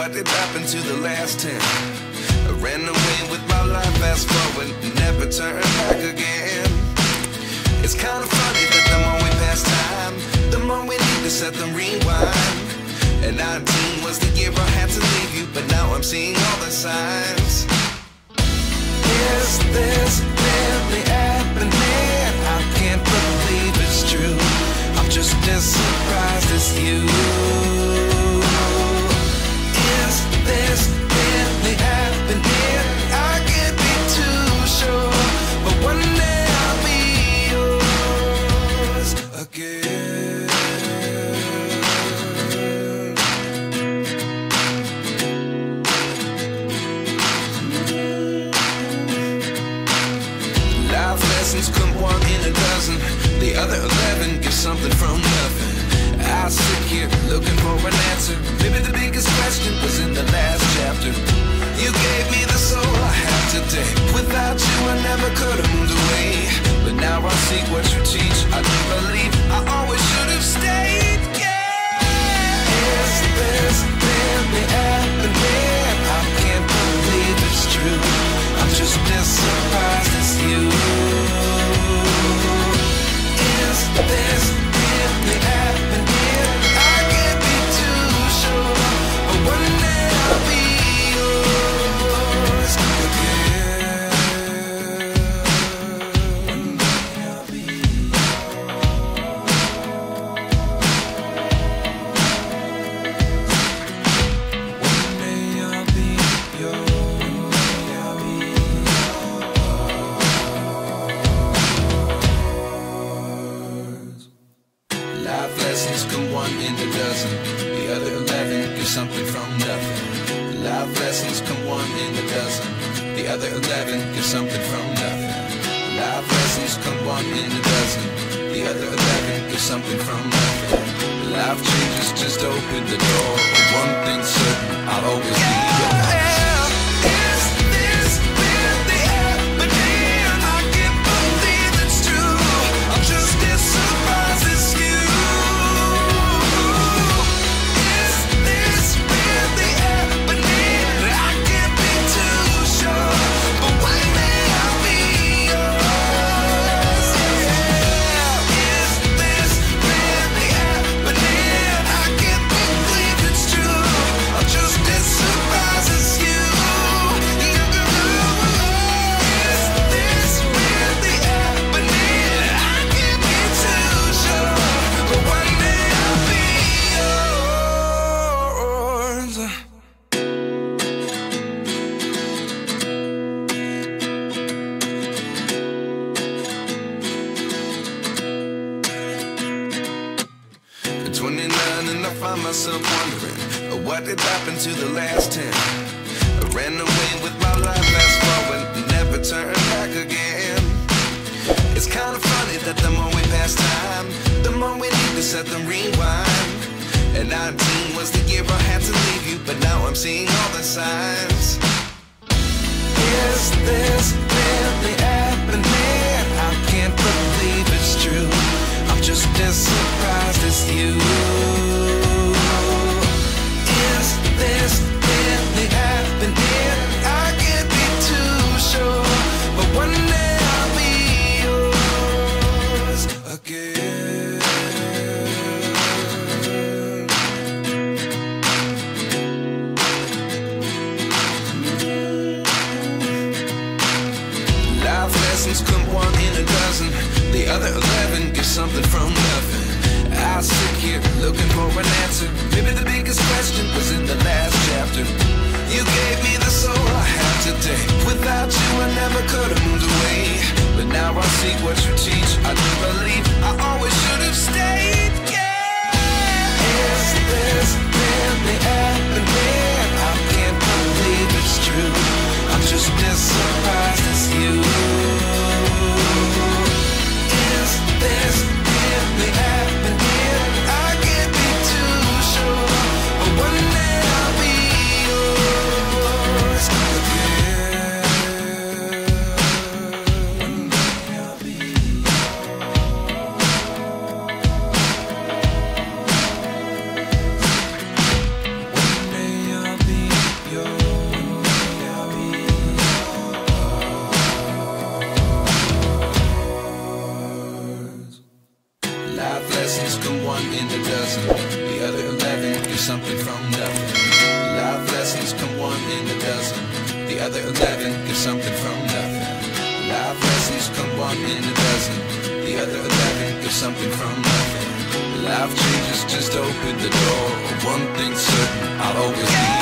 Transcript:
what did happen to the last 10? I ran away with my life, fast forward, never turn back again. It's kind of funny that the more we pass time, the more we need to set them rewind. And 19 was the year I had to leave you, but now I'm seeing all the signs. Is this really happening? I can't believe it's true. I'm just as surprised as you. Is this really happening? I can't be too sure, but one day I'll be yours again. Life lessons come one in a dozen. The other 11 give something from nothing. I sit here looking for an answer. Maybe the biggest question was in the last chapter. You gave me the soul I have today. Without you I never could have moved away. But now I see what you teach. I do believe I always should have stayed. Yeah. Is this really happening? I can't believe it's true. I'm just as surprised as you. Is this really happening? I can't be too sure, but one day I'll be yours again. One day I'll be yours. One day I'll be yours. Life lessons come one in a dozen. The other 11 give something from nothing. Life lessons come one in a dozen. The other 11 give something from nothing. Life lessons come one in a dozen. The other 11 give something from nothing. Life changes just open the door. One thing's certain, I'll always be yours. Is this really happening? I can't believe it's true. I'm just as surprised as you. Is this really happening? I can't be too sure, but one day I'll be yours. Yeah. Is this really happening? I can't believe it's true. I'm just as surprised as you. Is this really happening? I can't be too sure, but one day I'll be yours. At 29 and I find myself wondering, what did happen to the last 10? I ran away with my life, fast forward, never turn back again. It's kind of funny that the more we pass time, the more we need to set them rewind. And 19 was the year I had to leave you, but now I'm seeing all the signs. Is this really happening? I can't believe it's true. I'm just as surprised as you. Is this really happening? I can't be too sure, but one day I'll be yours again. Life lessons come one in a dozen. The other 11 give something from nothing. I sit here looking for an answer. Maybe the biggest question was in the last chapter. You gave me the soul I have today. Without you I never could have moved away. But now I see what you teach. I do believe I always should have stayed. Yeah. Is this really happening? I can't believe it's true. I'm just as surprised as you. Is this really happening? I can't be too sure, but one day I'll be yours again. One day I'll be yours. The other 11 get something from nothing. Life lessons come one in a dozen. The other 11 get something from nothing. Life changes just open the door. One thing's certain, I'll always be